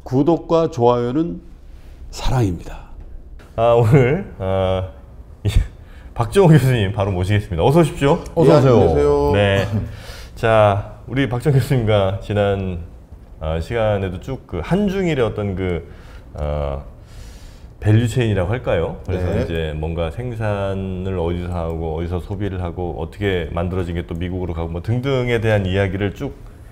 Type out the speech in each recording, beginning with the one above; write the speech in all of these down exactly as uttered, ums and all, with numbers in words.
구독과 좋아요는 사랑입니다. 아, 오늘 어, 박정호 교수님 바로 모시겠습니다. 어서 오십시오. 어서 오세요. 예, 안녕하세요. 네. 자, 우리 박정호 교수님과 지난 어, 시간에도 쭉 그 한중일의 어떤 그 어, 밸류체인이라고 할까요? 그래서 네. 이제 뭔가 생산을 어디서 하고 어디서 소비를 하고 어떻게 만들어진 게 또 미국으로 가고 뭐 등등에 대한 이야기를 쭉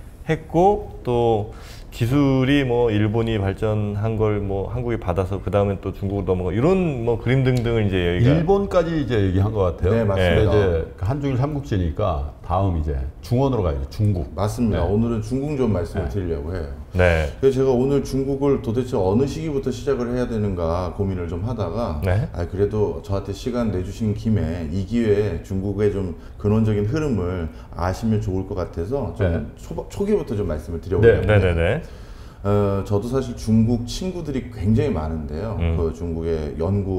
했고, 또 기술이 뭐 일본이 발전한 걸 뭐 한국이 받아서 그 다음에 또 중국으로 넘어가 이런 뭐 그림 등등을 이제 여기가 일본까지 이제 얘기한 것 같아요. 네, 맞습니다. 근데 이제 한중일 삼국지니까 다음 이제 중원으로 가야죠. 중국. 맞습니다. 네. 오늘은 중국 좀 말씀을 네. 드리려고 해요. 네. 그래서 제가 오늘 중국을 도대체 어느 시기부터 시작을 해야 되는가 고민을 좀 하다가 네. 아, 그래도 저한테 시간 내주신 김에 이 기회에 중국의 좀 근원적인 흐름을 아시면 좋을 것 같아서 좀 네. 초, 초기부터 좀 말씀을 드려보려고 네. 해요. 네네네. 어, 저도 사실 중국 친구들이 굉장히 많은데요. 음. 그 중국의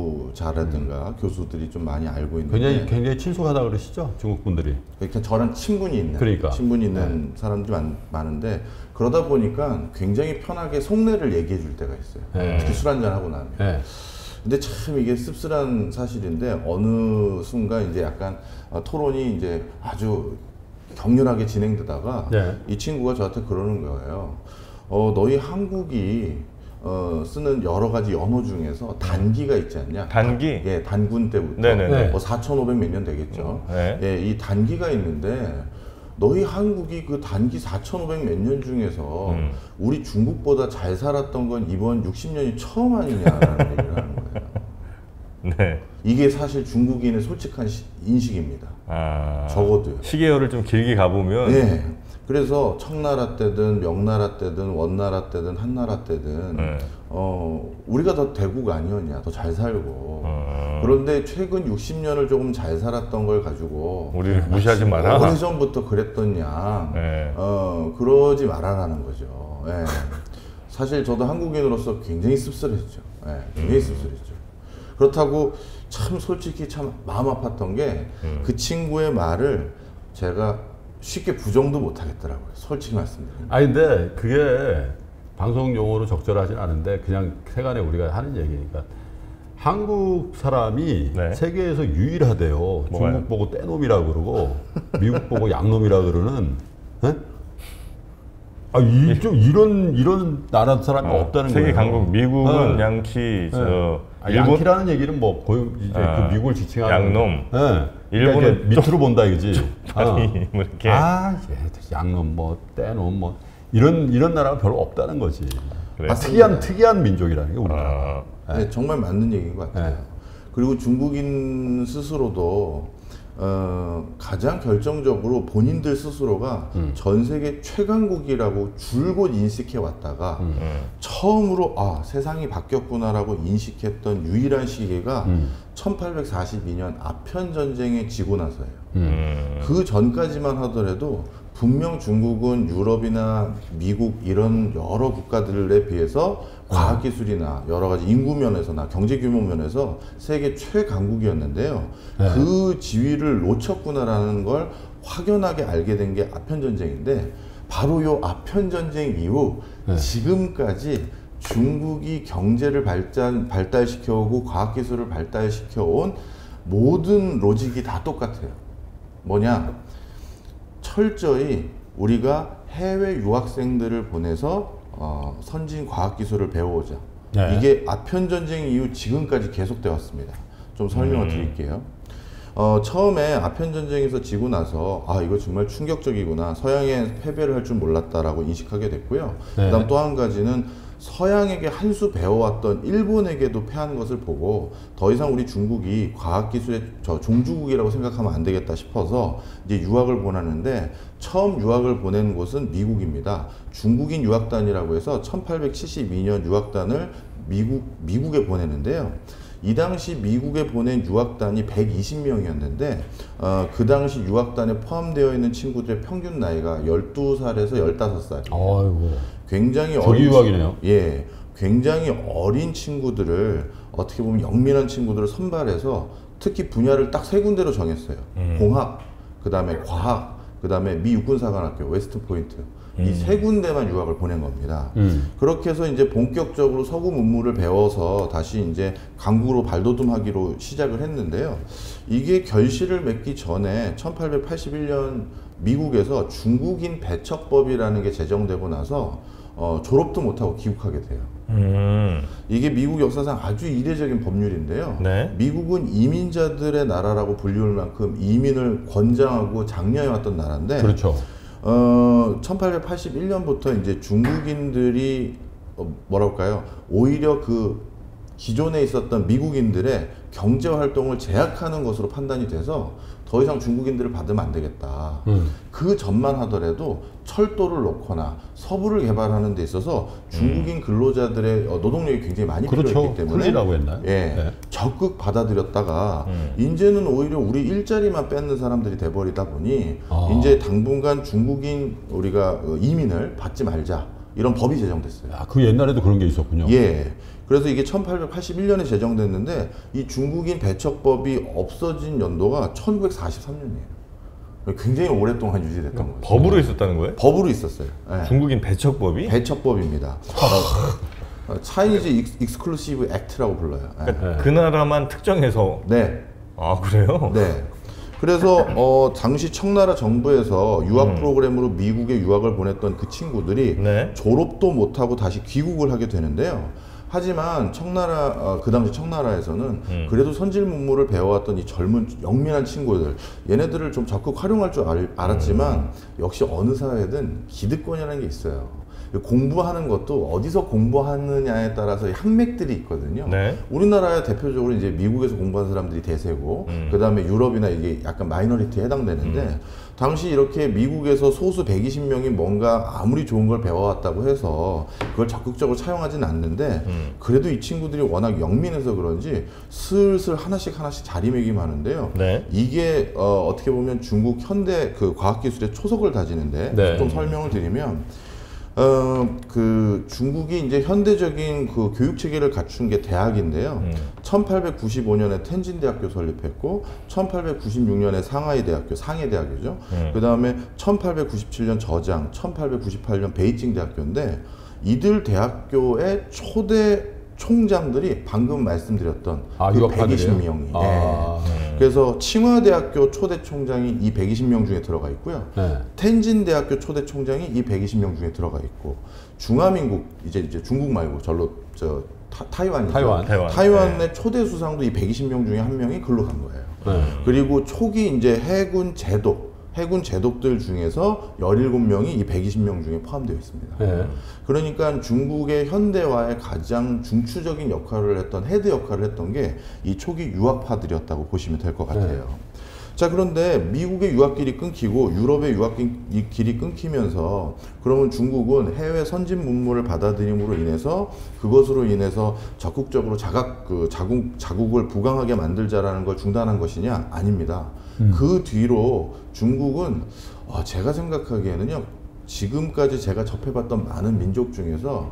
연구자라든가 교수들이 좀 많이 알고 있는데 굉장히 굉장히 친숙하다 그러시죠? 중국 분들이. 그러니까 저랑 친분이 있는 그러니까. 친분이 있는 사람들이 많, 많은데 그러다 보니까 굉장히 편하게 속내를 얘기해 줄 때가 있어요. 네. 특히 술 한잔 하고 나면. 네. 근데 참 이게 씁쓸한 사실인데 어느 순간 이제 약간 어, 토론이 이제 아주 격렬하게 진행되다가 네. 이 친구가 저한테 그러는 거예요. 어, 너희 한국이 어, 쓰는 여러 가지 언어 중에서 단기가 있지 않냐? 단기? 단, 예, 단군 때부터 네네네. 뭐 사천오백 몇 년 되겠죠. 네. 예, 이 단기가 있는데 너희 한국이 그 단기 사천오백 몇 년 중에서 음. 우리 중국보다 잘 살았던 건 이번 육십 년이 처음 아니냐라는 얘기를 하는 거예요. 네. 이게 사실 중국인의 솔직한 시, 인식입니다. 아, 적어도요. 시계열을 좀 길게 가보면 네. 그래서 청나라 때든 명나라 때든 원나라 때든 한나라 때든 네. 어, 우리가 더 대국 아니었냐, 더 잘 살고. 어, 그런데 최근 육십 년을 조금 잘 살았던 걸 가지고 우리를 무시하지 마라. 오래전부터 그랬던 양, 네. 어, 그러지 말아라는 거죠. 예. 사실 저도 한국인으로서 굉장히 씁쓸했죠. 예, 굉장히 음. 씁쓸했죠. 그렇다고 참 솔직히 참 마음 아팠던 게 그 음. 친구의 말을 제가 쉽게 부정도 못 하겠더라고요. 솔직히 말씀드리면. 아니 근데 그게 방송 용어로 적절하진 않은데 그냥 세간에 우리가 하는 얘기니까 한국 사람이 네. 세계에서 유일하대요. 뭐가요? 중국 보고 떼놈이라 그러고 미국 보고 양놈이라 그러는. 에? 아, 이, 좀 이런 이런 나라 사람이 어, 없다는 세계 거예요. 강국, 미국은 네. 양키, 저 네. 아, 일본 양키라는 얘기는 뭐 거의 이제 아, 그 미국을 지칭하는 양놈. 네. 그러니까 일본은 이제 밑으로 본다 이거지. 아니, 어. 뭐 이렇게. 아, 예, 양놈 뭐 떼놈 뭐 이런 이런 나라가 별로 없다는 거지. 그래. 맞습니다. 특이한 특이한 민족이라는 게 우리나라. 아, 네, 정말 맞는 얘기인 것 같아요. 네. 그리고 중국인 스스로도 어, 가장 결정적으로 본인들 스스로가 음. 전 세계 최강국이라고 줄곧 인식해 왔다가 음. 음. 처음으로 아 세상이 바뀌었구나라고 인식했던 유일한 시기가 음. 천팔백사십이 년 아편 전쟁에 지고 나서예요. 음. 그 전까지만 하더라도 분명 중국은 유럽이나 미국 이런 여러 국가들에 비해서 과학기술이나 여러 가지 인구 면에서나 경제 규모 면에서 세계 최강국이었는데요. 네. 그 지위를 놓쳤구나라는 걸 확연하게 알게 된 게 아편전쟁인데 바로 요 아편전쟁 이후 네. 지금까지 중국이 경제를 발전, 발달시켜오고 과학기술을 발달시켜온 모든 로직이 다 똑같아요. 뭐냐? 철저히 우리가 해외 유학생들을 보내서 어, 선진 과학기술을 배워오자. 네. 이게 아편전쟁 이후 지금까지 계속되어 왔습니다. 좀 설명을 음. 드릴게요. 어, 처음에 아편전쟁에서 지고 나서 아 이거 정말 충격적이구나. 서양에 패배를 할 줄 몰랐다라고 인식하게 됐고요. 네. 그 다음 또 한 가지는 서양에게 한 수 배워왔던 일본에게도 패한 것을 보고 더 이상 우리 중국이 과학기술의 저 종주국이라고 생각하면 안 되겠다 싶어서 이제 유학을 보내는데 처음 유학을 보낸 곳은 미국입니다. 중국인 유학단이라고 해서 천팔백칠십이 년 유학단을 미국, 미국에 보내는데요. 이 당시 미국에 보낸 유학단이 백이십 명이었는데 어, 그 당시 유학단에 포함되어 있는 친구들의 평균 나이가 열두 살에서 열다섯 살. 아이고. 굉장히 조기 어린 유학이네요. 친- 예, 굉장히 어린 친구들을 어떻게 보면 영민한 친구들을 선발해서 특히 분야를 딱 세 군데로 정했어요. 음. 공학, 그 다음에 과학, 그 다음에 미 육군사관학교 웨스트 포인트 이 세 군데만 유학을 보낸 겁니다. 음. 그렇게 해서 이제 본격적으로 서구 문물을 배워서 다시 이제 강국으로 발돋움하기로 시작을 했는데요. 이게 결실을 맺기 전에 천팔백팔십일 년 미국에서 중국인 배척법이라는 게 제정되고 나서 어, 졸업도 못하고 귀국하게 돼요. 음. 이게 미국 역사상 아주 이례적인 법률인데요. 네. 미국은 이민자들의 나라라고 불리울 만큼 이민을 권장하고 장려해왔던 나라인데, 그렇죠. 어, 천팔백팔십일 년부터 이제 중국인들이 어, 뭐랄까요, 오히려 그 기존에 있었던 미국인들의 경제 활동을 제약하는 것으로 판단이 돼서 더 이상 중국인들을 받으면 안 되겠다. 음. 그 전만 하더라도 철도를 놓거나 서부를 개발하는 데 있어서 중국인 근로자들의 어, 노동력이 굉장히 많이 그렇죠. 필요했기 때문에 쿨리라고 했나요? 예, 네. 적극 받아들였다가 음. 이제는 오히려 우리 일자리만 뺏는 사람들이 돼버리다 보니 아. 이제 당분간 중국인 우리가 어, 이민을 받지 말자, 이런 법이 제정됐어요. 아, 그 옛날에도 그런 게 있었군요. 예. 그래서 이게 천팔백팔십일 년에 제정됐는데 이 중국인 배척법이 없어진 연도가 천구백사십삼 년이에요. 굉장히 오랫동안 유지됐던 거죠. 법으로 있었다는 거예요? 법으로 있었어요. 예. 중국인 배척법이? 배척법입니다. 어, 차이니즈 익스클루시브 액트라고 불러요. 예. 그러니까 그 나라만 특정해서. 네. 아 그래요? 네. 그래서 어, 당시 청나라 정부에서 유학 음. 프로그램으로 미국에 유학을 보냈던 그 친구들이 네. 졸업도 못하고 다시 귀국을 하게 되는데요. 하지만 청나라 어, 그 당시 청나라에서는 음. 그래도 선질 문물을 배워왔던 이 젊은 영민한 친구들, 얘네들을 좀 적극 활용할 줄 알, 알았지만 음. 역시 어느 사회든 기득권이라는 게 있어요. 공부하는 것도 어디서 공부하느냐에 따라서 학맥들이 있거든요. 네. 우리나라에 대표적으로 이제 미국에서 공부한 사람들이 대세고, 음. 그 다음에 유럽이나 이게 약간 마이너리티에 해당되는데, 음. 당시 이렇게 미국에서 소수 백이십 명이 뭔가 아무리 좋은 걸 배워왔다고 해서 그걸 적극적으로 차용하지는 않는데, 음. 그래도 이 친구들이 워낙 영민해서 그런지 슬슬 하나씩 하나씩 자리매김하는데요. 네. 이게 어, 어떻게 보면 중국 현대 그 과학기술의 초석을 다지는데, 네. 좀 설명을 드리면, 어, 그 중국이 이제 현대적인 그 교육 체계를 갖춘 게 대학인데요. 음. 천팔백구십오 년에 텐진 대학교 설립했고, 천팔백구십육 년에 상하이 대학교, 상해 대학이죠. 음. 그 다음에 천팔백구십칠 년 저장, 천팔백구십팔 년 베이징 대학교인데, 이들 대학교의 초대 총장들이 방금 말씀드렸던 아, 그 유학파들이에요? 백이십 명이. 아. 그래서 칭화대학교 초대 총장이 이 백이십 명 중에 들어가 있고요. 네. 텐진 대학교 초대 총장이 이 백이십 명 중에 들어가 있고, 중화민국, 이제 이제 중국 말고 절로 저 타, 타이완이죠. 타이완. 타이완. 타이완의 초대 수상도 이 백이십 명 중에 한 명이 글로 간 거예요. 네. 그리고 초기 이제 해군 제독, 해군 제독들 중에서 열일곱 명이 이 백이십 명 중에 포함되어 있습니다. 네. 그러니까 중국의 현대화에 가장 중추적인 역할을 했던, 헤드 역할을 했던 게 이 초기 유학파들이었다고 보시면 될 것 같아요. 네. 자, 그런데 미국의 유학길이 끊기고 유럽의 유학길이 끊기면서, 그러면 중국은 해외 선진 문물을 받아들임으로 인해서 그것으로 인해서 적극적으로 자각, 그 자국, 자국을 부강하게 만들자라는 걸 중단한 것이냐? 아닙니다. 음. 그 뒤로 중국은 어, 제가 생각하기에는요, 지금까지 제가 접해봤던 많은 민족 중에서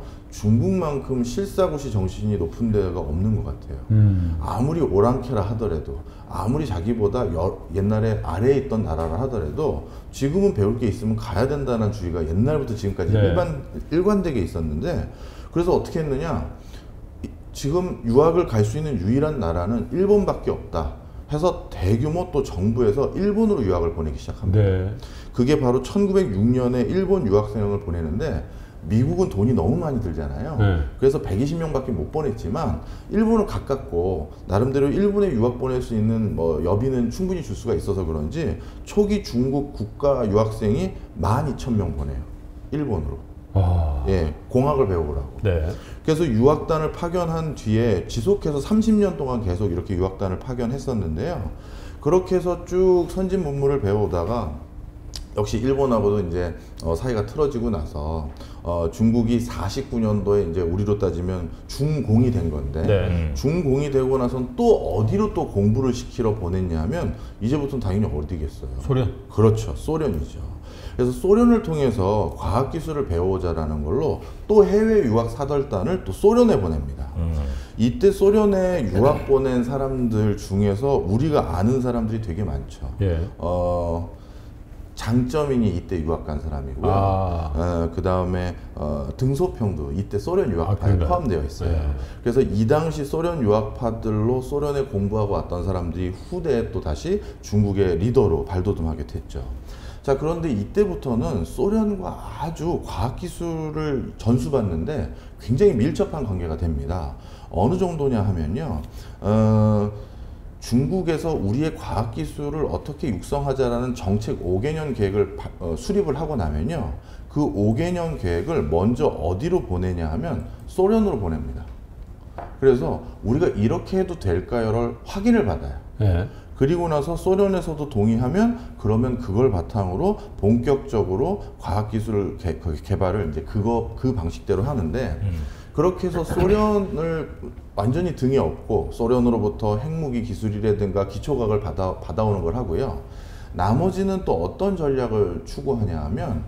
중국만큼 실사고시 정신이 높은 데가 없는 것 같아요. 음. 아무리 오랑캐라 하더라도, 아무리 자기보다 여, 옛날에 아래에 있던 나라라 하더라도 지금은 배울 게 있으면 가야 된다는 주의가 옛날부터 지금까지 네. 일반, 일관되게 있었는데, 그래서 어떻게 했느냐, 이- 지금 유학을 갈 수 있는 유일한 나라는 일본밖에 없다 해서 대규모 또 정부에서 일본으로 유학을 보내기 시작합니다. 네. 그게 바로 천구백육 년에 일본 유학생을 보내는데, 미국은 돈이 너무 많이 들잖아요. 네. 그래서 백이십 명밖에 못 보냈지만 일본은 가깝고 나름대로 일본에 유학 보낼 수 있는 뭐 여비는 충분히 줄 수가 있어서 그런지 초기 중국 국가 유학생이 만 이천 명 보내요. 일본으로. 아. 예, 공학을 배우라고. 네. 그래서 유학단을 파견한 뒤에 지속해서 삼십 년 동안 계속 이렇게 유학단을 파견했었는데요. 그렇게 해서 쭉 선진 문물을 배우다가 역시 일본하고도 이제 어, 사이가 틀어지고 나서 어, 중국이 사십구 년도에 이제 우리로 따지면 중공이 된 건데, 네. 음. 중공이 되고 나선 또 어디로 또 공부를 시키러 보냈냐 하면 이제부터는 당연히 어디겠어요? 소련. 그렇죠. 소련이죠. 그래서 소련을 통해서 과학기술을 배우자라는 걸로 또 해외 유학 사절단을 또 소련에 보냅니다. 음. 이때 소련에 유학 보낸 사람들 중에서 우리가 아는 사람들이 되게 많죠. 예. 어, 장쩌민이 이때 유학 간 사람이고요. 아. 어, 그 다음에 어, 등소평도 이때 소련 유학파에 아, 포함되어 있어요. 네. 그래서 이 당시 소련 유학파들로 소련에 공부하고 왔던 사람들이 후대에 또 다시 중국의 리더로 발돋움하게 됐죠. 자, 그런데 이때부터는 소련과 아주 과학기술을 전수받는데 굉장히 밀접한 관계가 됩니다. 어느 정도냐 하면요. 어, 중국에서 우리의 과학기술을 어떻게 육성하자라는 정책 오 개년 계획을 바, 어, 수립을 하고 나면요. 그 오 개년 계획을 먼저 어디로 보내냐 하면 소련으로 보냅니다. 그래서 우리가 이렇게 해도 될까요를 확인을 받아요. 예. 그리고 나서 소련에서도 동의하면 그러면 그걸 바탕으로 본격적으로 과학기술 개, 개발을 이제 그거 그 방식대로 하는데 음. 그렇게 해서 소련을 완전히 등에 업고 소련으로부터 핵무기 기술이라든가 기초과학을 받아, 받아오는 걸 하고요. 나머지는 또 어떤 전략을 추구하냐 하면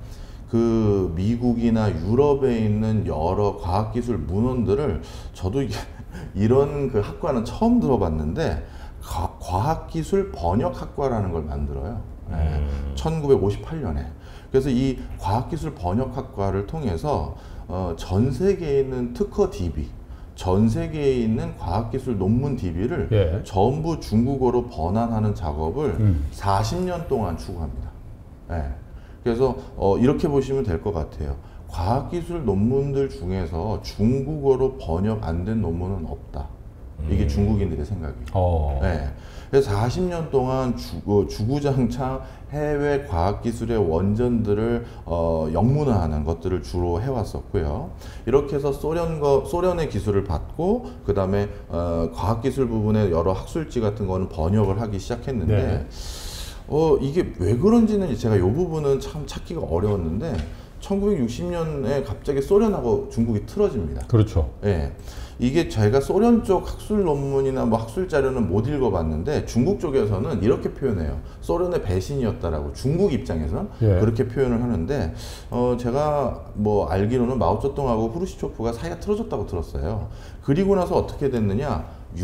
그 미국이나 유럽에 있는 여러 과학기술 문헌들을 저도 이게 이런 그 학과는 처음 들어봤는데 과, 과학기술 번역학과라는 걸 만들어요. 네. 음. 천구백오십팔 년에. 그래서 이 과학기술 번역학과를 통해서 어, 전 세계에 있는 특허 디비, 전 세계에 있는 과학기술 논문 디비를 예. 전부 중국어로 번안하는 작업을 음. 사십 년 동안 추구합니다. 네. 그래서 어, 이렇게 보시면 될 것 같아요. 과학기술 논문들 중에서 중국어로 번역 안 된 논문은 없다. 이게 음. 중국인들의 생각이에요. 어. 네. 그래서 사십 년 동안 주, 주구장창 해외 과학기술의 원전들을 어, 영문화하는 것들을 주로 해왔었고요. 이렇게 해서 소련과, 소련의 기술을 받고 그 다음에 어, 과학기술 부분의 여러 학술지 같은 거는 번역을 하기 시작했는데 네. 어, 이게 왜 그런지는 제가 이 부분은 참 찾기가 어려웠는데 천구백육십 년에 갑자기 소련하고 중국이 틀어집니다. 그렇죠. 예. 이게 제가 소련 쪽 학술 논문이나 뭐 학술 자료는 못 읽어봤는데 중국 쪽에서는 이렇게 표현해요. 소련의 배신이었다라고 중국 입장에서는 예. 그렇게 표현을 하는데 어 제가 뭐 알기로는 마오쩌둥하고 후르시초프가 사이가 틀어졌다고 들었어요. 그리고 나서 어떻게 됐느냐?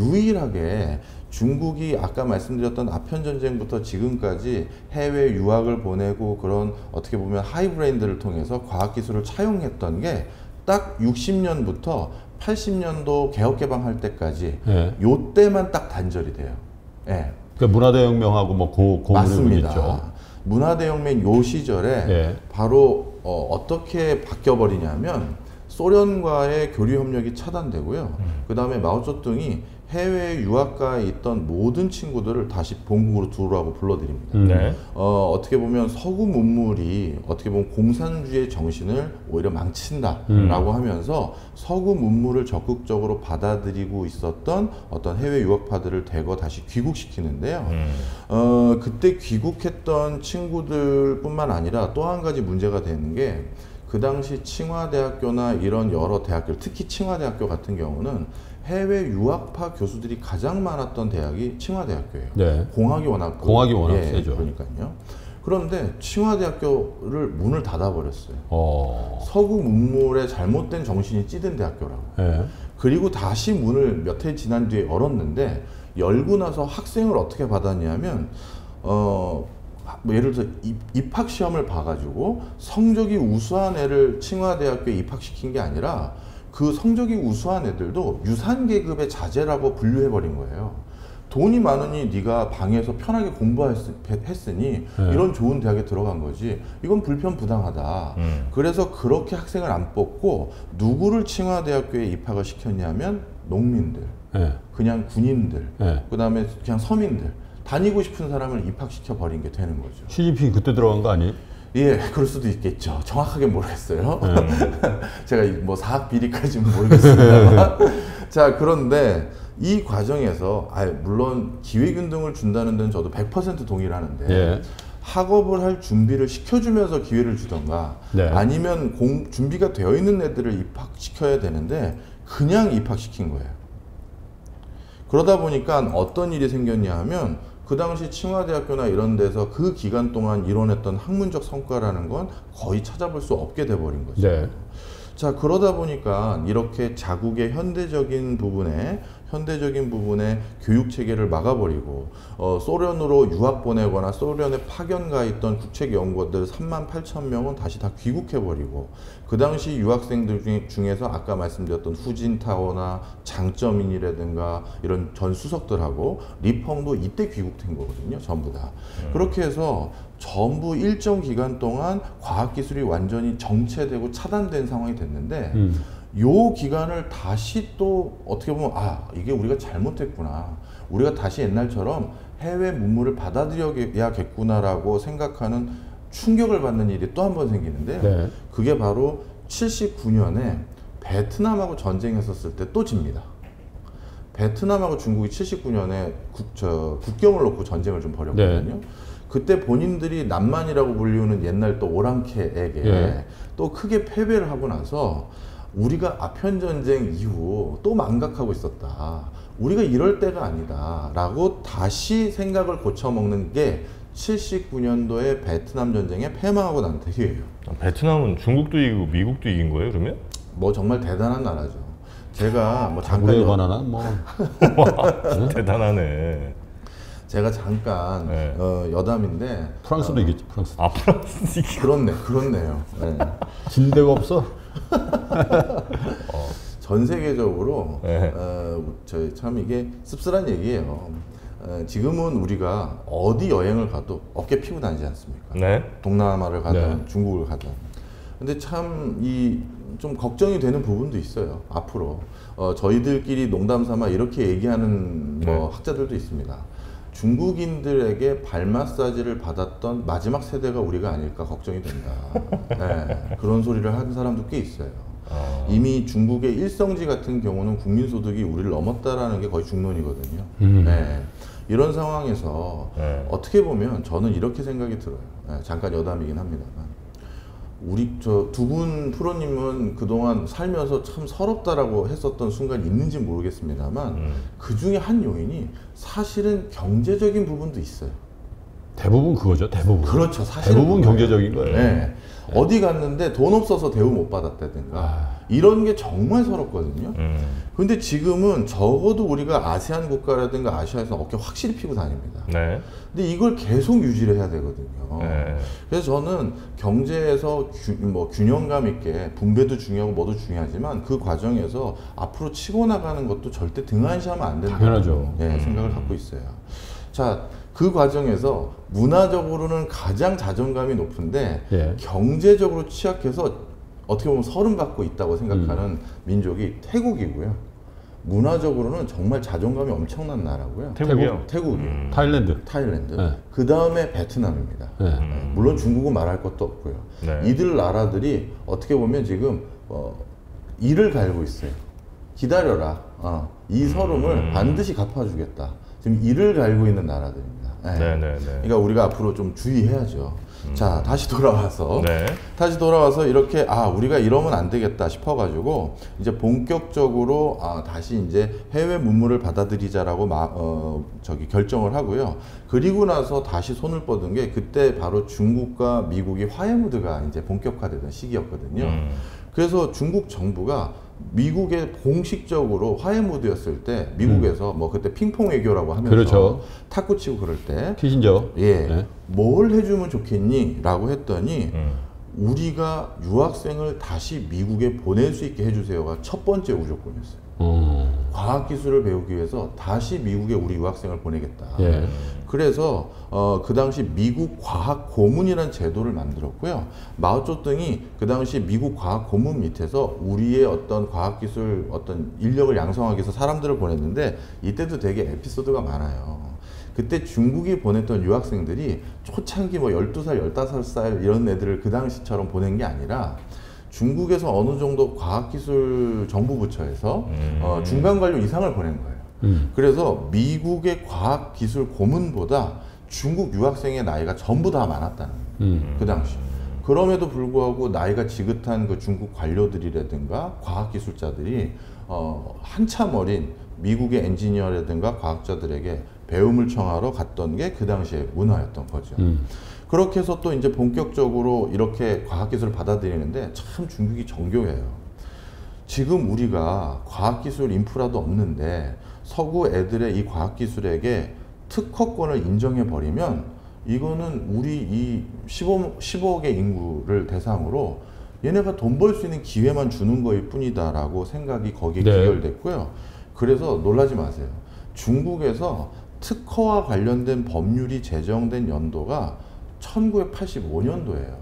유일하게 중국이 아까 말씀드렸던 아편전쟁부터 지금까지 해외 유학을 보내고 그런 어떻게 보면 하이브레인들을 통해서 과학기술을 차용했던 게 딱 육십 년부터 팔십 년도 개혁개방할 때까지 예. 요때만 딱 단절이 돼요. 예. 그러니까 문화대혁명하고 뭐 고, 고 맞습니다. 있죠. 문화대혁명 요 시절에 예. 바로 어, 어떻게 바뀌어버리냐면 소련과의 교류협력이 차단되고요. 음. 그 다음에 마오쩌둥이 해외 유학가에 있던 모든 친구들을 다시 본국으로 들어오라고 불러드립니다. 네. 어, 어떻게 보면 서구 문물이 어떻게 보면 공산주의 정신을 오히려 망친다라고 음. 하면서 서구 문물을 적극적으로 받아들이고 있었던 어떤 해외 유학파들을 대거 다시 귀국시키는데요. 음. 어, 그때 귀국했던 친구들뿐만 아니라 또 한 가지 문제가 되는 게 그 당시 칭화대학교나 이런 여러 대학교, 특히 칭화대학교 같은 경우는 해외 유학파 교수들이 가장 많았던 대학이 칭화대학교예요. 네. 공학이 워낙 공학이 워낙 예, 세죠. 그러니까요. 그런데 칭화대학교를 문을 닫아버렸어요. 어. 서구 문물의 잘못된 정신이 찌든 대학교라고. 네. 그리고 다시 문을 몇 해 지난 뒤에 열었는데 열고 나서 학생을 어떻게 받았냐면 어. 뭐 예를 들어서 입학 시험을 봐가지고 성적이 우수한 애를 칭화대학교에 입학시킨 게 아니라 그 성적이 우수한 애들도 유산 계급의 자제라고 분류해버린 거예요. 돈이 많으니 네가 방에서 편하게 공부했으니 네. 이런 좋은 대학에 들어간 거지. 이건 불편부당하다. 음. 그래서 그렇게 학생을 안 뽑고 누구를 칭화대학교에 입학을 시켰냐면 농민들, 네. 그냥 군인들, 네. 그 다음에 그냥 서민들. 다니고 싶은 사람을 입학시켜 버린 게 되는 거죠. 시진핑 그때 들어간 거 아니에요? 예, 그럴 수도 있겠죠. 정확하게 모르겠어요. 음. 제가 뭐 사학 비리까지는 모르겠습니다만. 자, 그런데 이 과정에서 아, 물론 기회균등을 준다는 데는 저도 백 퍼센트 동의를 하는데 예. 학업을 할 준비를 시켜주면서 기회를 주던가 네. 아니면 공, 준비가 되어 있는 애들을 입학시켜야 되는데 그냥 입학시킨 거예요. 그러다 보니까 어떤 일이 생겼냐 하면 그 당시 칭화대학교나 이런 데서 그 기간 동안 이뤄냈던 학문적 성과라는 건 거의 찾아볼 수 없게 돼버린 거죠. 네. 자, 그러다 보니까 이렇게 자국의 현대적인 부분에 현대적인 부분의 교육 체계를 막아버리고 어, 소련으로 유학 보내거나 소련에 파견 가 있던 국책 연구원들 삼만 팔천 명은 다시 다 귀국해버리고 그 당시 유학생들 중에, 중에서 아까 말씀드렸던 후진타오나 장쩌민이라든가 이런 전 수석들하고 리펑도 이때 귀국된 거거든요. 전부 다. 음. 그렇게 해서 전부 일정 기간 동안 과학기술이 완전히 정체되고 차단된 상황이 됐는데 음. 요 기간을 다시 또 어떻게 보면 아 이게 우리가 잘못했구나, 우리가 다시 옛날처럼 해외 문물을 받아들여야겠구나라고 생각하는 충격을 받는 일이 또 한 번 생기는데요. 네. 그게 바로 칠십구 년에 베트남하고 전쟁했었을 때 또 집니다. 베트남하고 중국이 칠십구 년에 국, 저, 국경을 놓고 전쟁을 좀 벌였거든요. 네. 그때 본인들이 남만이라고 불리우는 옛날 또 오랑캐에게 네. 또 크게 패배를 하고 나서 우리가 아편전쟁 이후 또 망각하고 있었다. 우리가 이럴 때가 아니다. 라고 다시 생각을 고쳐먹는 게 칠십구 년도에 베트남 전쟁에 패망하고 난 뒤에요. 아, 베트남은 중국도 이기고 미국도 이긴 거예요, 그러면? 뭐 정말 대단한 나라죠. 제가 뭐 잠깐 여... 바나나 뭐 대단하네. 제가 잠깐 네. 어, 여담인데 프랑스도 어, 이겼지. 프랑스. 아 프랑스 이기. 그렇네, 그렇네요. 네. 진 데가 없어. 어, 전 세계적으로 네. 어, 저 참 이게 씁쓸한 얘기예요. 어, 지금은 우리가 어디 여행을 가도 어깨 피고 다니지 않습니까? 네. 동남아를 가든 네. 중국을 가든. 근데 참 이 좀 걱정이 되는 부분도 있어요. 앞으로 어, 저희들끼리 농담 삼아 이렇게 얘기하는 뭐 네. 학자들도 있습니다. 중국인들에게 발 마사지를 받았던 마지막 세대가 우리가 아닐까 걱정이 된다. 네, 그런 소리를 하는 사람도 꽤 있어요. 어. 이미 중국의 일성지 같은 경우는 국민소득이 우리를 넘었다라는 게 거의 중론이거든요. 음. 네, 이런 상황에서 네. 어떻게 보면 저는 이렇게 생각이 들어요. 네, 잠깐 여담이긴 합니다만 우리 저 두 분 프로님은 그동안 살면서 참 서럽다라고 했었던 순간이 있는지 모르겠습니다만 음. 그 중에 한 요인이 사실은 경제적인 부분도 있어요. 대부분 그거죠. 대부분. 그렇죠. 사실 대부분 경제적인 거예요. 네. 네. 어디 갔는데 돈 없어서 대우 못 받았다든가 아. 이런 게 정말 서럽거든요. 음. 근데 지금은 적어도 우리가 아세안 국가라든가 아시아에서 어깨 확실히 피고 다닙니다. 네. 근데 이걸 계속 유지를 해야 되거든요. 네. 그래서 저는 경제에서 균, 뭐 균형감 있게 분배도 중요하고 뭐도 중요하지만 그 과정에서 앞으로 치고 나가는 것도 절대 등한시하면 안 된다는 당연하죠. 네, 생각을 음. 갖고 있어요. 자, 그 과정에서 문화적으로는 가장 자존감이 높은데 예. 경제적으로 취약해서 어떻게 보면 서름받고 있다고 생각하는 음. 민족이 태국이고요. 문화적으로는 정말 자존감이 엄청난 나라고요. 태국이요? 태국이요. 음. 타일랜드. 타일랜드. 네. 그 다음에 베트남입니다. 네. 음. 물론 중국은 말할 것도 없고요. 네. 이들 나라들이 어떻게 보면 지금 어, 이를 갈고 있어요. 기다려라. 어, 이 서름을 음. 반드시 갚아주겠다. 지금 이를 갈고 있는 나라들입니다. 네. 네, 네, 네. 그러니까 우리가 앞으로 좀 주의해야죠. 음. 자, 다시 돌아와서 네. 다시 돌아와서 이렇게 아 우리가 이러면 안 되겠다 싶어가지고 이제 본격적으로 아 다시 이제 해외 문물을 받아들이자라고 마, 어, 저기 결정을 하고요. 그리고 나서 다시 손을 뻗은 게 그때 바로 중국과 미국이 화해 무드가 이제 본격화되던 시기였거든요. 음. 그래서 중국 정부가 미국에 공식적으로 화해 모드였을 때 미국에서 음. 뭐 그때 핑퐁 외교라고 하면서 그렇죠. 탁구 치고 그럴 때 키신저 예, 네. 뭘 해주면 좋겠니? 라고 했더니 음. 우리가 유학생을 다시 미국에 보낼 수 있게 해주세요가 첫 번째 우조건이었어요. 음. 과학기술을 배우기 위해서 다시 미국에 우리 유학생을 보내겠다. 예. 그래서 어, 그 당시 미국 과학 고문이라는 제도를 만들었고요. 마오쩌둥이 그 당시 미국 과학 고문 밑에서 우리의 어떤 과학기술 어떤 인력을 양성하기 위해서 사람들을 보냈는데 이때도 되게 에피소드가 많아요. 그때 중국이 보냈던 유학생들이 초창기 뭐 열두 살, 열다섯 살 이런 애들을 그 당시처럼 보낸 게 아니라 중국에서 어느 정도 과학기술 정부부처에서 음. 어, 중간관료 이상을 보낸 거예요. 음. 그래서 미국의 과학기술 고문보다 중국 유학생의 나이가 전부 다 많았다는 거예요. 음. 그 당시. 그럼에도 불구하고 나이가 지긋한 그 중국 관료들이라든가 과학기술자들이 어, 한참 어린 미국의 엔지니어라든가 과학자들에게 배움을 청하러 갔던 게 그 당시의 문화였던 거죠. 음. 그렇게 해서 또 이제 본격적으로 이렇게 과학기술을 받아들이는데 참 중국이 정교해요. 지금 우리가 과학기술 인프라도 없는데 서구 애들의 이 과학기술에게 특허권을 인정해 버리면 이거는 우리 이 십오, 십오억의 인구를 대상으로 얘네가 돈 벌 수 있는 기회만 주는 거일 뿐이다라고 생각이 거기에 네. 기결됐고요. 그래서 놀라지 마세요. 중국에서 특허와 관련된 법률이 제정된 연도가 천구백팔십오 년도예요.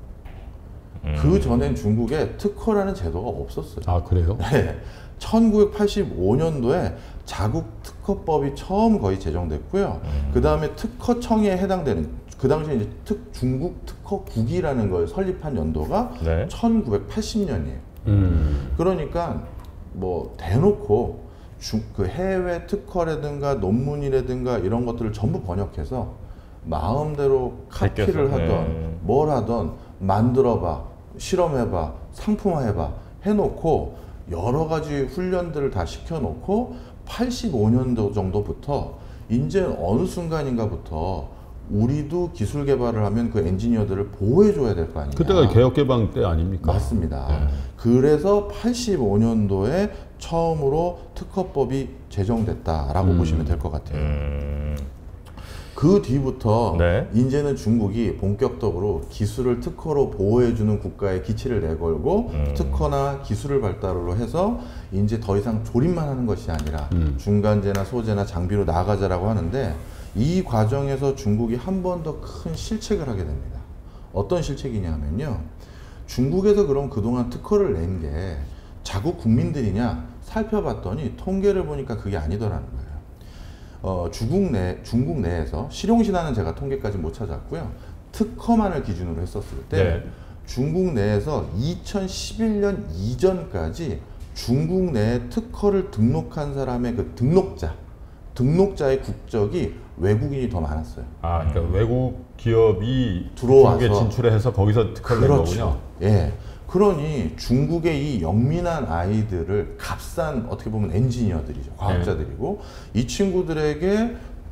음. 그 전엔 중국에 특허라는 제도가 없었어요. 아 그래요? 네. 천구백팔십오 년도에 자국 특허법이 처음 거의 제정됐고요. 음. 그 다음에 특허청에 해당되는 그 당시에 이제 특, 중국 특허국이라는 걸 설립한 연도가 네. 천구백팔십 년이에요. 음. 그러니까 뭐 대놓고 주, 그 해외 특허라든가 논문이라든가 이런 것들을 전부 번역해서 마음대로 카피를 제껴서, 하던 네. 뭘 하던 만들어봐, 실험해봐, 상품화해봐 해놓고 여러 가지 훈련들을 다 시켜놓고 팔십오 년도 정도부터 이제 어느 순간인가부터 우리도 기술 개발을 하면 그 엔지니어들을 보호해줘야 될 거 아니냐. 그때가 개혁개방 때 아닙니까? 맞습니다. 네. 그래서 팔십오 년도에 처음으로 특허법이 제정됐다라고 음. 보시면 될 것 같아요. 음. 그 뒤부터 네. 이제는 중국이 본격적으로 기술을 특허로 보호해주는 국가에 기치를 내걸고 음. 특허나 기술을 발달로 해서 이제 더 이상 조립만 하는 것이 아니라 음. 중간재나 소재나 장비로 나가자라고 하는데 이 과정에서 중국이 한 번 더 큰 실책을 하게 됩니다. 어떤 실책이냐 하면요. 중국에서 그럼 그동안 특허를 낸 게 자국 국민들이냐 살펴봤더니 통계를 보니까 그게 아니더라는 거예요. 어, 중국 내, 중국 내에서 실용신화는 제가 통계까지 못 찾았고요. 특허만을 기준으로 했었을 때 네. 중국 내에서 이천십일 년 이전까지 중국 내에 특허를 등록한 사람의 그 등록자, 등록자의 국적이 외국인이 더 많았어요. 아, 그러니까 외국 기업이 들어와서. 중국에 진출해서 거기서 특허를 낸 거군요. 예. 그러니 중국의 이 영민한 아이들을 값싼 어떻게 보면 엔지니어들이죠. 과학자들이고 이 친구들에게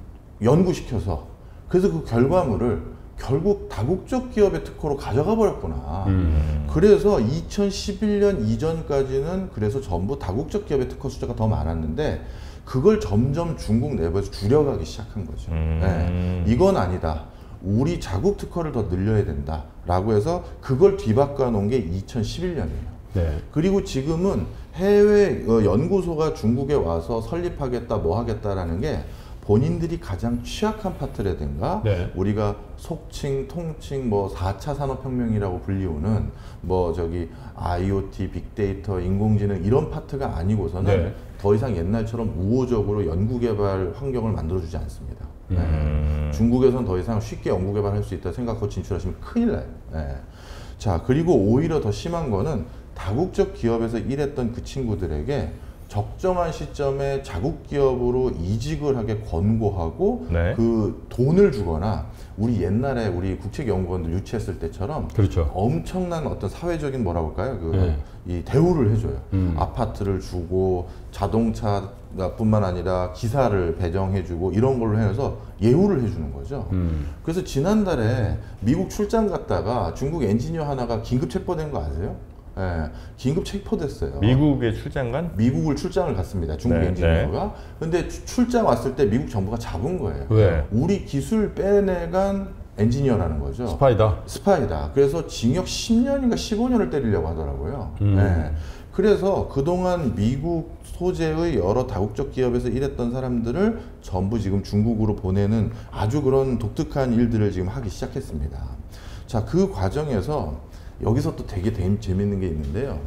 연구시켜서 그래서 그 결과물을 결국 다국적 기업의 특허로 가져가 버렸구나. 음. 그래서 이천십일 년 이전까지는 그래서 전부 다국적 기업의 특허 숫자가 더 많았는데 그걸 점점 중국 내부에서 줄여가기 시작한 거죠. 음. 네. 이건 아니다. 우리 자국 특허를 더 늘려야 된다. 라고 해서 그걸 뒤바꿔 놓은 게 이천십일 년이에요. 네. 그리고 지금은 해외 어, 연구소가 중국에 와서 설립하겠다, 뭐 하겠다라는 게 본인들이 가장 취약한 파트라든가 네. 우리가 속칭, 통칭 뭐 사 차 산업혁명이라고 불리우는 뭐 저기 아이오티, 빅데이터, 인공지능 이런 파트가 아니고서는 네. 더 이상 옛날처럼 우호적으로 연구개발 환경을 만들어주지 않습니다. 네. 음. 중국에서는 더 이상 쉽게 연구개발할 수 있다 생각하고 진출하시면 큰일 나요. 네. 자, 그리고 오히려 더 심한 거는 다국적 기업에서 일했던 그 친구들에게 적정한 시점에 자국 기업으로 이직을 하게 권고하고 네. 그 돈을 주거나 우리 옛날에 우리 국책연구원들 유치했을 때처럼 그렇죠. 엄청난 어떤 사회적인 뭐라고 할까요? 그 네. 이 대우를 해줘요. 음. 아파트를 주고 자동차뿐만 아니라 기사를 배정해주고 이런 걸로 해서 예우를 해주는 거죠. 음. 그래서 지난달에 미국 출장 갔다가 중국 엔지니어 하나가 긴급 체포된 거 아세요? 예, 긴급 체포됐어요. 미국의 출장관? 미국을 출장을 갔습니다. 중국 네, 엔지니어가. 근데 추- 출장 왔을 때 미국 정부가 잡은 거예요. 왜? 우리 기술 빼내간 엔지니어라는 거죠. 스파이다. 스파이다. 그래서 징역 십 년인가 십오 년을 때리려고 하더라고요. 음. 네. 그래서 그동안 미국 소재의 여러 다국적 기업에서 일했던 사람들을 전부 지금 중국으로 보내는 아주 그런 독특한 일들을 지금 하기 시작했습니다. 자, 그 과정에서 여기서 또 되게 대- 재밌는 게 있는데요.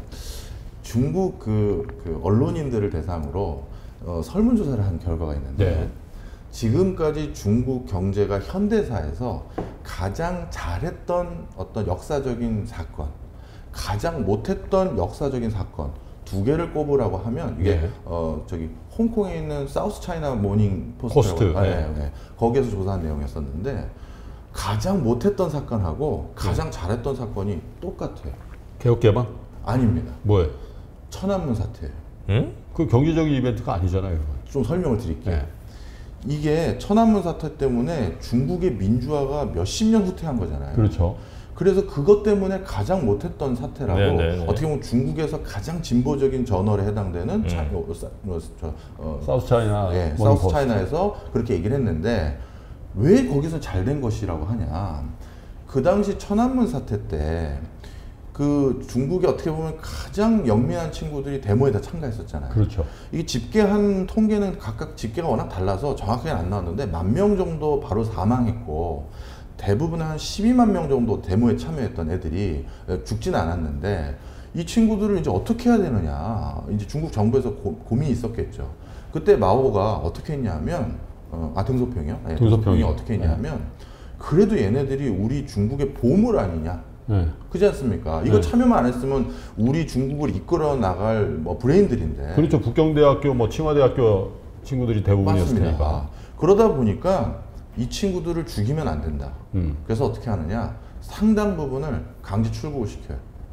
중국 그, 그 언론인들을 대상으로 어, 설문조사를 한 결과가 있는데 네. 지금까지 중국 경제가 현대사에서 가장 잘했던 어떤 역사적인 사건, 가장 못했던 역사적인 사건 두 개를 꼽으라고 하면 이게 네. 어 저기 홍콩에 있는 사우스 차이나 모닝 포스트, 포스트라고 아, 네. 네, 네. 거기에서 조사한 내용이었었는데 가장 못했던 사건하고 가장 잘했던 사건이 똑같아요. 개혁개방? 아닙니다. 뭐예요? 천안문 사태예요. 응? 그 경제적인 이벤트가 아니잖아요. 이건. 좀 설명을 드릴게요. 네. 이게 천안문 사태 때문에 중국의 민주화가 몇십 년 후퇴한 거잖아요. 그렇죠. 그래서 그것 때문에 가장 못했던 사태라고 네, 네, 네. 어떻게 보면 중국에서 가장 진보적인 저널에 해당되는 음. 차, 어, 사, 어, 저, 어, 사우스 차이나 예, 모닝 사우스 포스트. 차이나에서 그렇게 얘기를 했는데 왜 거기서 잘 된 것이라고 하냐. 그 당시 천안문 사태 때 그 중국에 어떻게 보면 가장 영민한 친구들이 데모에 다 참가했었잖아요. 그렇죠. 이게 집계한 통계는 각각 집계가 워낙 달라서 정확하게 안 나왔는데 만 명 정도 바로 사망했고 대부분 한 십이만 명 정도 데모에 참여했던 애들이 죽지는 않았는데 이 친구들을 이제 어떻게 해야 되느냐. 이제 중국 정부에서 고, 고민이 있었겠죠. 그때 마오가 어떻게 했냐면 어, 아 등소평이요? 네, 등소평이 어떻게 했냐면 네. 그래도 얘네들이 우리 중국의 보물 아니냐. 네. 그렇지 않습니까? 이거 네. 참여만 안 했으면 우리 중국을 이끌어 나갈 뭐 브레인들인데. 그렇죠. 북경대학교, 뭐 칭화대학교 친구들이 대부분이었으니까. 맞습니다. 그러다 보니까 이 친구들을 죽이면 안 된다. 음. 그래서 어떻게 하느냐? 상당 부분을 강제 출국을 시켜요.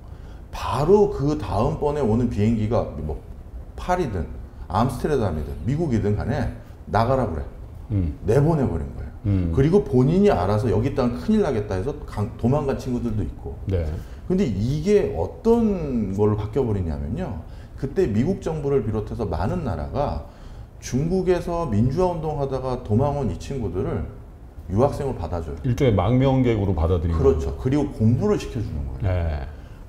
바로 그 다음번에 오는 비행기가 뭐 파리든 암스테르담이든 미국이든 간에 나가라 그래. 음. 내보내버린 거예요. 음. 그리고 본인이 알아서 여기 있다가 큰일 나겠다 해서 강, 도망간 친구들도 있고. 네. 근데 이게 어떤 걸로 바뀌어버리냐면요. 그때 미국 정부를 비롯해서 많은 나라가 중국에서 민주화 운동하다가 도망온 이 친구들을 유학생으로 받아줘요. 일종의 망명객으로 받아들이는 그렇죠. 그리고 공부를 시켜주는 거예요. 네.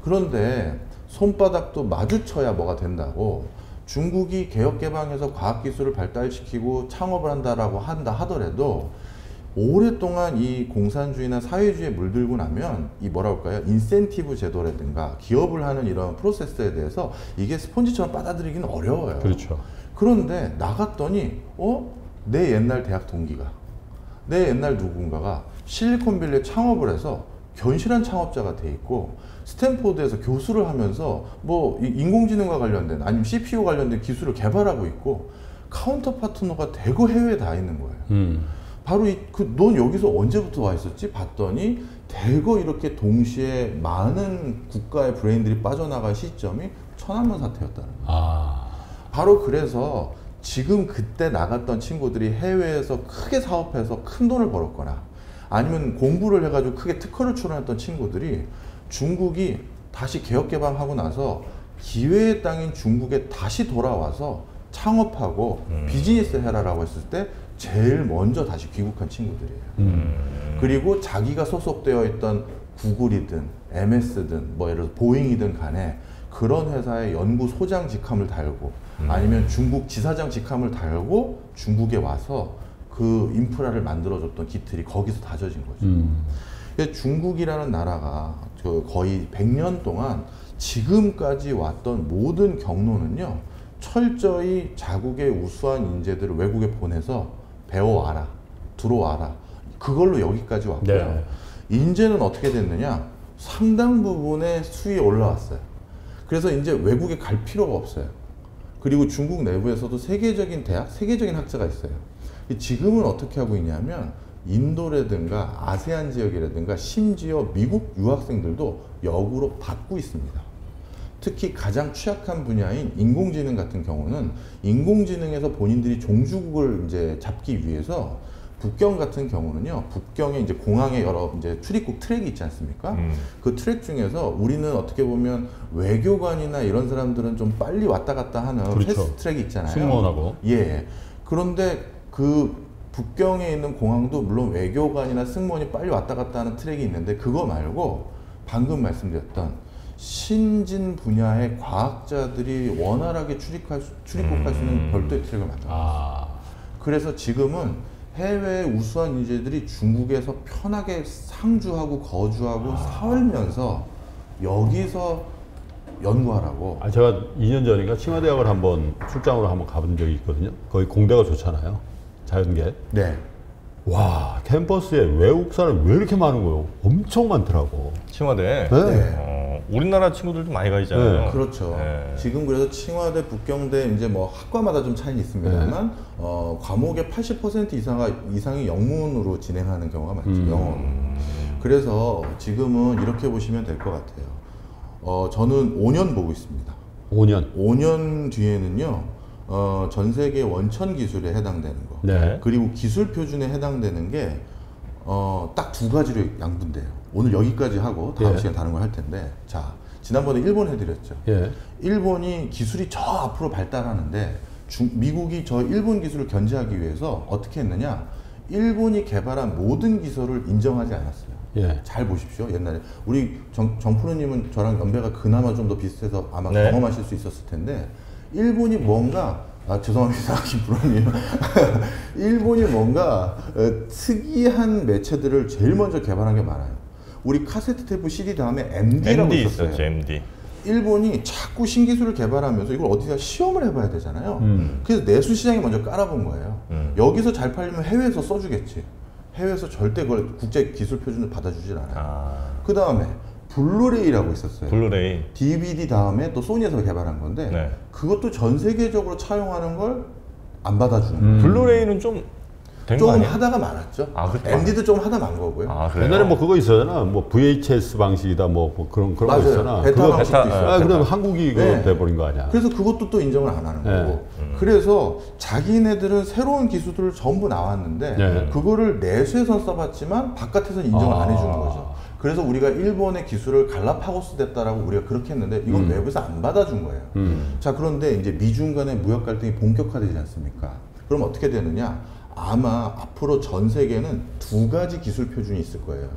그런데 손바닥도 마주쳐야 뭐가 된다고 중국이 개혁개방해서 과학기술을 발달시키고 창업을 한다라고 한다 하더라도 오랫동안 이 공산주의나 사회주의에 물들고 나면 이 뭐라 할까요? 인센티브 제도라든가 기업을 하는 이런 프로세스에 대해서 이게 스폰지처럼 빨아들이기는 어려워요. 그렇죠. 그런데 나갔더니 어? 내 옛날 대학 동기가 내 옛날 누군가가 실리콘밸리에 창업을 해서 견실한 창업자가 돼 있고 스탠포드에서 교수를 하면서 뭐 인공지능과 관련된 아니면 씨피유 관련된 기술을 개발하고 있고 카운터 파트너가 대거 해외에 다 있는 거예요. 음. 바로 이, 그, 넌 여기서 언제부터 와 있었지? 봤더니 대거 이렇게 동시에 많은 국가의 브레인들이 빠져나갈 시점이 천안문 사태였다는 거예요. 아. 바로 그래서 지금 그때 나갔던 친구들이 해외에서 크게 사업해서 큰 돈을 벌었거나 아니면 공부를 해가지고 크게 특허를 출원했던 친구들이 중국이 다시 개혁개방하고 나서 기회의 땅인 중국에 다시 돌아와서 창업하고 음. 비즈니스 해라라고 했을 때 제일 먼저 다시 귀국한 친구들이에요. 음. 그리고 자기가 소속되어 있던 구글이든 엠에스든 뭐 예를 들어 보잉이든 간에 그런 회사의 연구소장 직함을 달고 음. 아니면 중국 지사장 직함을 달고 중국에 와서 그 인프라를 만들어줬던 기틀이 거기서 다져진 거죠. 음. 중국이라는 나라가 거의 백 년 동안 지금까지 왔던 모든 경로는요. 철저히 자국의 우수한 인재들을 외국에 보내서 배워와라, 들어와라. 그걸로 여기까지 왔고요. 네. 인재는 어떻게 됐느냐? 상당 부분의 수위에 올라왔어요. 그래서 이제 외국에 갈 필요가 없어요. 그리고 중국 내부에서도 세계적인 대학, 세계적인 학자가 있어요. 지금은 어떻게 하고 있냐면 인도라든가 아세안 지역이라든가 심지어 미국 유학생들도 역으로 받고 있습니다. 특히 가장 취약한 분야인 인공지능 같은 경우는 인공지능에서 본인들이 종주국을 이제 잡기 위해서 북경 같은 경우는요, 북경에 이제 공항에 여러 이제 출입국 트랙이 있지 않습니까? 음. 그 트랙 중에서 우리는 어떻게 보면 외교관이나 이런 사람들은 좀 빨리 왔다 갔다 하는 그렇죠. 패스트 트랙이 있잖아요. 승무원하고. 예. 그런데 그 북경에 있는 공항도 물론 외교관이나 승무원이 빨리 왔다 갔다 하는 트랙이 있는데 그거 말고 방금 말씀드렸던 신진 분야의 과학자들이 원활하게 출입할 수, 출입국할 수 있는 별도의 트랙을 만들었어요. 아. 그래서 지금은 해외 우수한 인재들이 중국에서 편하게 상주하고 거주하고 아. 살면서 여기서 연구하라고. 아, 제가 이 년 전인가 칭화대학을 한번 출장으로 한번 가본 적이 있거든요. 거기 공대가 좋잖아요. 자연계. 네. 와, 캠퍼스에 외국 사람이 왜 이렇게 많은 거예요? 엄청 많더라고. 칭화대. 네. 네. 어, 우리나라 친구들도 많이 가 있잖아요. 네. 그렇죠. 네. 지금 그래서 칭화대, 북경대 이제 뭐 학과마다 좀 차이는 있습니다만 네. 어, 과목의 팔십 퍼센트 이상이 이상이 영문으로 진행하는 경우가 많죠. 음. 영어로. 그래서 지금은 이렇게 보시면 될 것 같아요. 어, 저는 오 년 보고 있습니다. 오 년. 오 년 뒤에는요. 어, 전 세계 원천 기술에 해당되는 거. 네. 그리고 기술 표준에 해당되는 게 어, 딱 두 가지로 양분돼요. 오늘 여기까지 하고 다음 예. 시간에 다른 걸 할 텐데 자 지난번에 일본 해드렸죠. 예. 일본이 기술이 저 앞으로 발달하는데 중, 미국이 저 일본 기술을 견제하기 위해서 어떻게 했느냐? 일본이 개발한 모든 기술을 인정하지 않았어요. 예. 잘 보십시오. 옛날에 우리 정, 정프로님은 저랑 연배가 그나마 좀 더 비슷해서 아마 네. 경험하실 수 있었을 텐데 일본이 뭔가 아 죄송합니다 김프로님 일본이 뭔가 어, 특이한 매체들을 제일 먼저 개발한 게 많아요. 우리 카세트 테이프 씨디 다음에 엠디라고 엠디 있었어요. 있었죠, 엠디. 일본이 자꾸 신기술을 개발하면서 이걸 어디다 시험을 해봐야 되잖아요. 음. 그래서 내수 시장에 먼저 깔아본 거예요. 음. 여기서 잘 팔리면 해외에서 써주겠지. 해외에서 절대 그걸 국제 기술 표준을 받아주질 않아요. 아, 그 다음에 블루레이라고 있었어요. 블루레이. 디비디 다음에 또 소니에서 개발한 건데 네. 그것도 전 세계적으로 차용하는 걸 안 받아주는 거예요. 음. 블루레이는 좀 된 거 조금 아니에요? 하다가 많았죠. 아, 그때 엠디도 좀 하다 만 거고요. 아, 그래요? 옛날에 뭐 그거 있었잖아. 뭐 브이에이치에스 방식이다 뭐, 뭐 그런 그런 맞아요. 거 있잖아. 베타 그거 방식도 베타, 있어요. 아, 그럼 한국이 그거 네. 돼버린 거 아니야? 그래서 그것도 또 인정을 안 하는 네. 거고. 그래서 자기네들은 새로운 기술들을 전부 나왔는데 네. 그거를 내수에선 써봤지만 바깥에서는 인정을 아. 안 해주는 거죠. 그래서 우리가 일본의 기술을 갈라파고스 됐다라고 우리가 그렇게 했는데 이건 음. 외부에서 안 받아준 거예요. 음. 자 그런데 이제 미중 간의 무역 갈등이 본격화되지 않습니까? 그럼 어떻게 되느냐? 아마 앞으로 전 세계는 두 가지 기술 표준이 있을 거예요.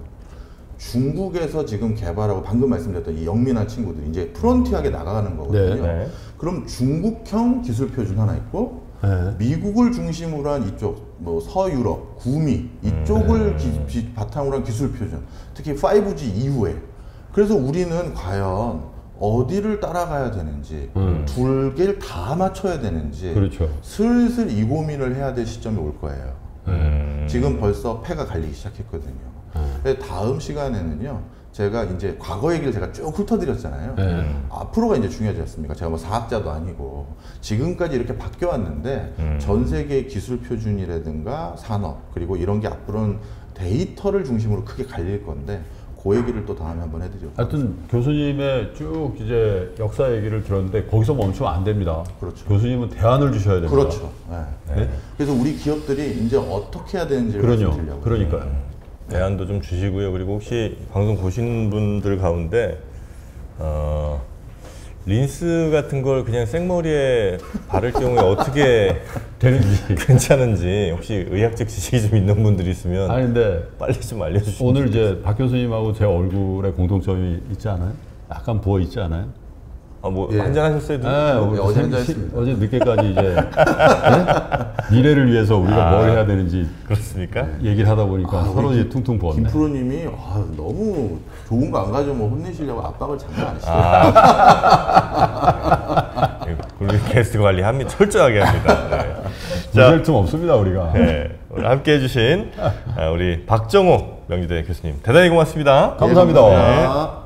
중국에서 지금 개발하고 방금 말씀드렸던 이 영민한 친구들이 이제 프론티하게 나가는 거거든요. 네. 그럼 중국형 기술 표준 하나 있고 네. 미국을 중심으로 한 이쪽 뭐 서유럽, 구미 이쪽을 기, 기, 바탕으로 한 기술 표준, 특히 파이브지 이후에. 그래서 우리는 과연 어디를 따라가야 되는지, 음. 둘 개를 다 맞춰야 되는지 그렇죠. 슬슬 이 고민을 해야 될 시점이 올 거예요. 음. 지금 벌써 패가 갈리기 시작했거든요. 음. 근데 다음 시간에는요, 제가 이제 과거 얘기를 제가 쭉 훑어드렸잖아요. 네. 앞으로가 이제 중요하지 않습니까? 제가 뭐 사학자도 아니고 지금까지 이렇게 바뀌어 왔는데 음. 전 세계 기술 표준이라든가 산업 그리고 이런 게 앞으로는 데이터를 중심으로 크게 갈릴 건데 그 얘기를 또 다음에 한번 해드리고. 하여튼 교수님의 쭉 이제 역사 얘기를 들었는데 거기서 멈추면 안 됩니다. 그렇죠. 교수님은 대안을 주셔야 됩니다. 그렇죠. 네. 네? 그래서 우리 기업들이 이제 어떻게 해야 되는지를 그러요. 말씀드리려고. 그러니까요. 대안도 좀 주시고요. 그리고 혹시 방송 보시는 분들 가운데 어, 린스 같은 걸 그냥 생머리에 바를 경우에 어떻게 되는지. 괜찮은지 혹시 의학적 지식이 좀 있는 분들이 있으면 아니 근데 빨리 좀 알려주시면. 오늘 이제 박 교수님하고 제 얼굴에 공통점이 있지 않아요? 약간 부어 있지 않아요? 아뭐 예. 한잔 하셨어요? 네, 어제 어제, 한잔 했습니다. 어제 늦게까지 이제 네? 미래를 위해서 우리가 아. 뭘 해야 되는지 그렇습니까? 얘기를 하다 보니까 아, 서로 우리 이제 퉁퉁 부었네. 김 프로님이 아, 너무 좋은 거 안 가져오면 혼내시려고 압박을 장난 안 하시죠. 아. 우리 게스트 관리합니다. 철저하게 합니다. 네. 무시할 틈 없습니다 우리가. 네. 오늘 함께 해주신 우리 박정호 명지대 교수님 대단히 고맙습니다. 감사합니다. 네, 감사합니다.